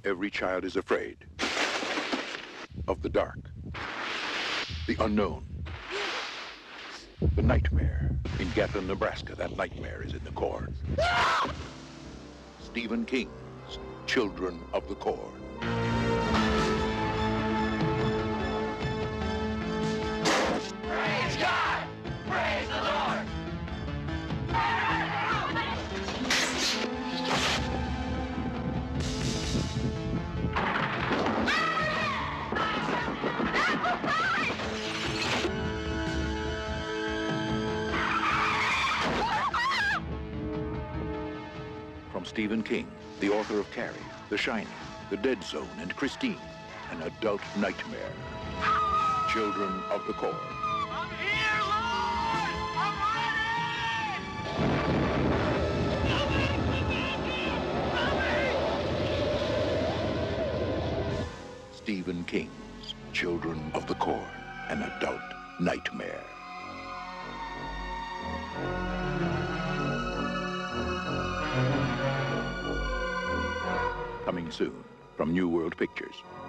Every child is afraid of the dark, the unknown, the nightmare. In Gatlin, Nebraska, that nightmare is in the corn. Stephen King's Children of the Corn. Praise God! Praise the Lord! From Stephen King, the author of Carrie, The Shining, The Dead Zone, and Christine, an adult nightmare. Children of the Corn. I'm here, Lord! I'm ready! Stephen King's Children of the Corn, an adult nightmare. Coming soon from New World Pictures.